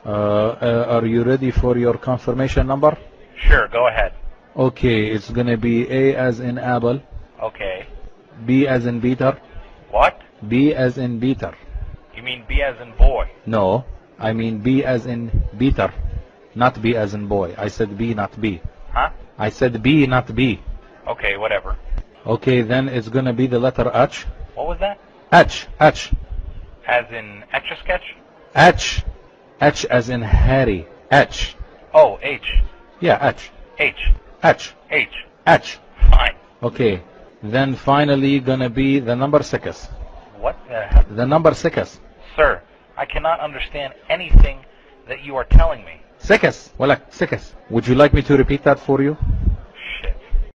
Are you ready for your confirmation number? Sure, go ahead. Okay, it's gonna be A as in apple, Okay. B as in Peter, What? B as in Peter. You mean B as in boy? No, I mean B as in Peter, not B as in boy. I said B, not B. Huh? I said B, not B. Okay, whatever. Okay, then it's gonna be the letter H. What was that? H, H, As in Etch-a-Sketch? H, H as in Harry. H. Oh, H. Yeah, H, H. H, H. H. Fine. Okay, then finally gonna be the number 6. What the hell? The number 6. Sir, I cannot understand anything that you are telling me. 6. Walak, 6. Would you like me to repeat that for you?